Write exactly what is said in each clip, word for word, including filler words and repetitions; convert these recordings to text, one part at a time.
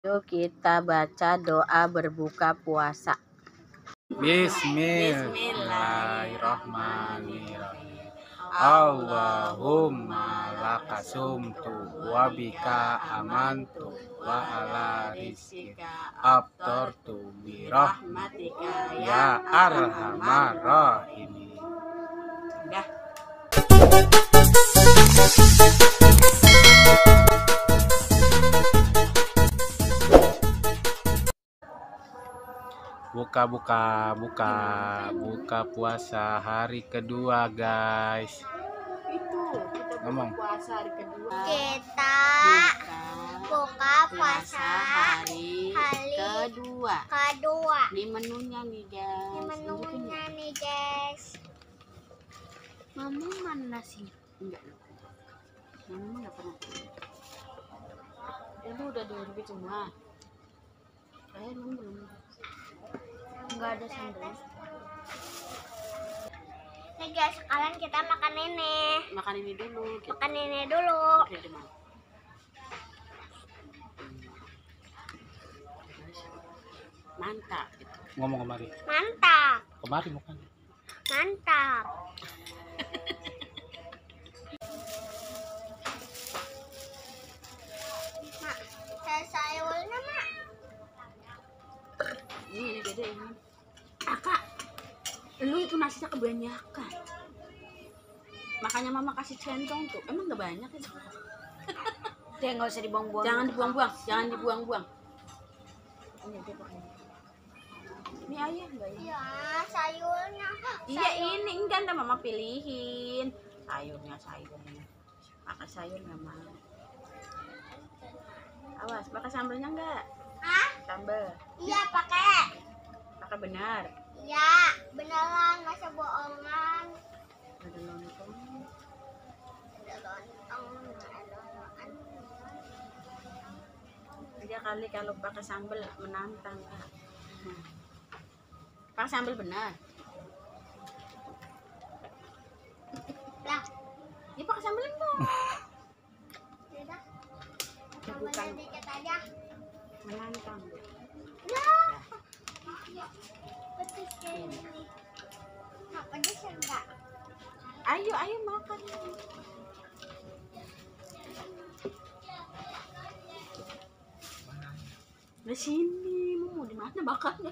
Yuk kita baca doa berbuka puasa. Bismillahirrahmanirrahim. Allahumma lakasumtu wa bika amantu wa ala rizkika aftartu bi rahmatika ya arhamar rahimin. Dah. Buka buka buka buka puasa hari kedua, guys. Itu kita buka Ngomong. puasa hari kedua. Kita buka puasa hari, hari kedua. kedua. Ini menunya nih, guys. Ini menunya nih, guys. Mama mana sih? Enggak. Mama enggak pernah. Itu udah direbus semua. Saya belum belum. Enggak ada sambal. Nih guys, sekarang kita makan ini. Makan ini dulu. Gitu. Makan ini dulu. Oke, di mana? Mantap. Gitu. Ngomong kemari. Mantap. Kemari makan. Mantap. Mak, saya sayurnya, Mak. Ini ini gede ini. Kakak, lu itu nasinya kebanyakan. Makanya mama kasih centong tuh. Emang gak banyak itu? Dia nggak usah dibuang-buang. Jangan dibuang-buang, jangan dibuang-buang. Ini dia pakai. Ini ayah enggak ya? Iya, sayurnya. Iya ini enggak, ntar mama pilihin. Sayurnya sayurnya. Pakai sayur nggak mau. Awas, pakai sambelnya enggak? Hah? Sambel. Iya, pakai. Pakai benar. Iya, beneran, nggak usah bohongan. Ada lontong. Ada lontong, ada lontong. Dia kali kalau pakai sambel menantang, Kak. Hmm. Pakai sambel benar. Lah, Dia pakai sambel dong. udah. Bukan. Tambahnya dikit aja. Menantang. Lah. Pedes kayak gini. Nggak pedes ya enggak? Ayo, ayo makan. Di sini, mau di mana makannya?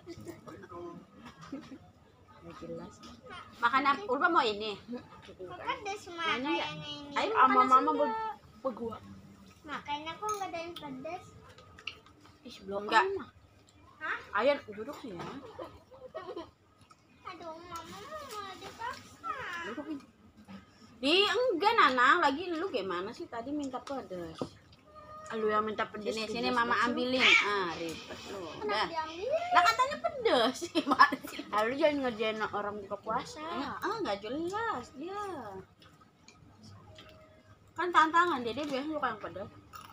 Nggak jelas. Makan apa? Urba mau ini. Pedes mah Mana ya? kayaknya ini. Ayo Sama makan mama mama be- begua. Makanya kok nggak ada yang pedes? Ih, belum enggak. Hah? Ayo duduk sih ya. Aduh, mama mau dipaksa. Duduk ini. Di enggak Nana, lagi lu gimana sih tadi minta pedes? Lu yang minta pedes. Sini, sini mama ambilin. Ah, ribet lu. Udah. Diambil. Lah katanya pedes. Gimana sih? Lalu jangan ngerjain orang buka puasa. Ah, ah nggak jelas dia. Kan tantangan dia, dia biasanya suka yang pedas.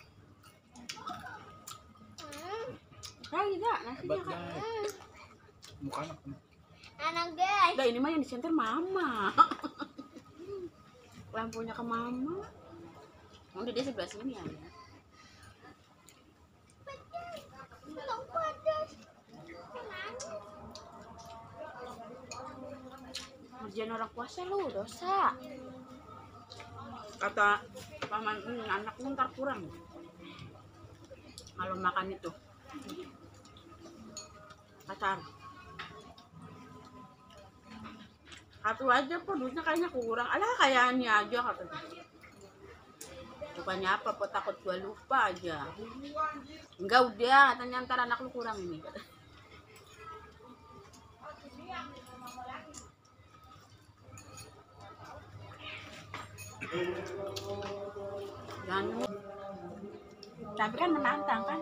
Hmm. Kayak enggak nasinya Hebat, kan. guys. Muka anak. Anak guys. Nah, ini mah yang disenter mama. Lampunya ke mama. Udah dia sebelah sini ya. Belum pedes. Ngerjain orang puasa lu dosa. Kata paman, hmm, anakmu ntar kurang kalau makan itu. Pacar. Satu aja kok duitnya kayaknya kurang. Alah kayaknya aja katanya. Bukannya apa, kok takut gua lupa aja. Enggak udah, katanya ntar anak lu kurang ini. Jangan. Tapi kan menantang kan.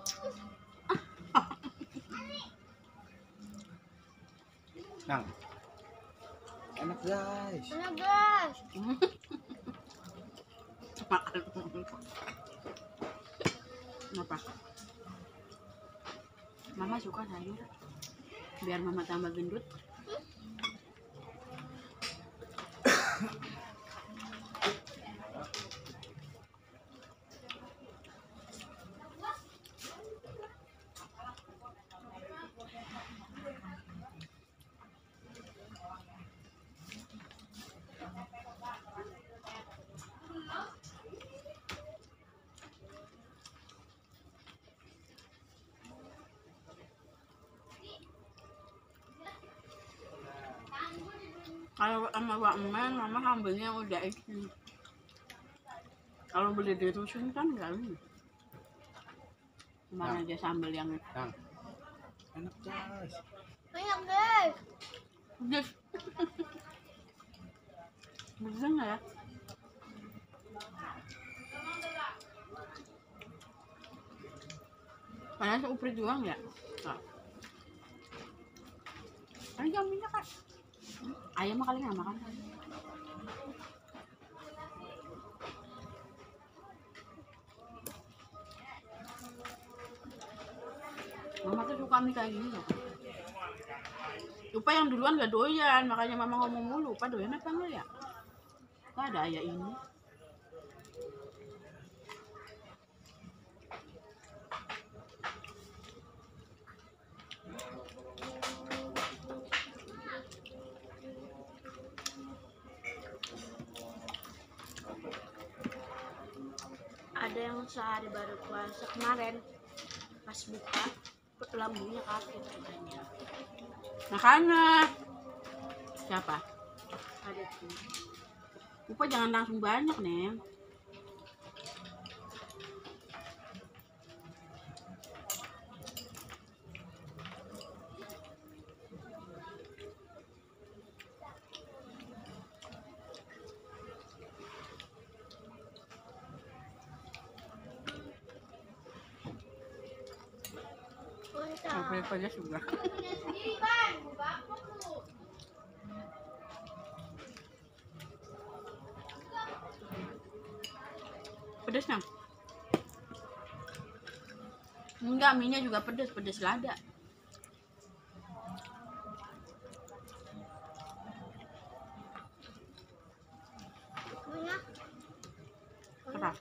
Nang. Enak, guys. Anak guys. Makan. Kenapa? Mama suka sayur. Biar mama tambah gendut. Kalau sama Wakmen, mama ambilnya udah itu. Kalau beli di rusun kan enggak ini. Kemana Nah. aja sambal yang Nang. Enak guys. Banyak guys. pedes. Pedes nggak ya? Padahal seuprit doang ya? Nggak. Kan jangan minyak kan? Ayam mah kali nggak makan. Mama tuh suka mie kayak gini loh. Lupa yang duluan gak doyan, makanya mama ngomong mulu. Lupa doyan apa enggak ya? Gak ada ayah ini. Ada yang sehari baru puasa kemarin pas buka lambungnya kaget katanya. Makanya siapa? Ada tuh. Lupa jangan langsung banyak neng. Sampai pada juga. Pedes nang? Enggak, minyak juga pedes, pedes lada. Banyak. Keras.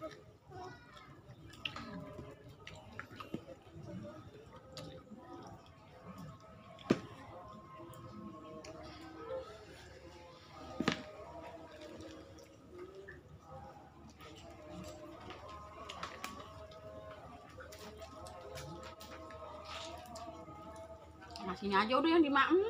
Nasinya aja udah yang dimakan.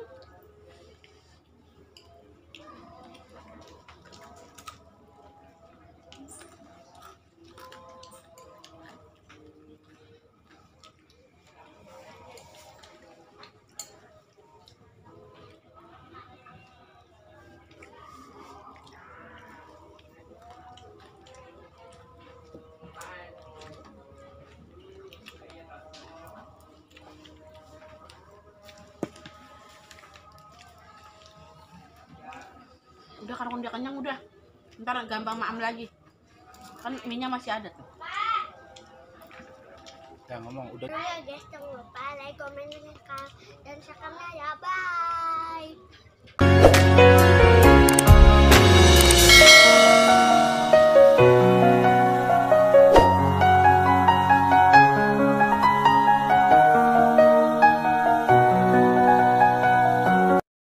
Udah karena udah kenyang udah. Ntar gampang maam lagi. Kan minyak masih ada tuh. Udah ngomong udah. Ya guys, jangan lupa like, komen, dan subscribe ya. Bye.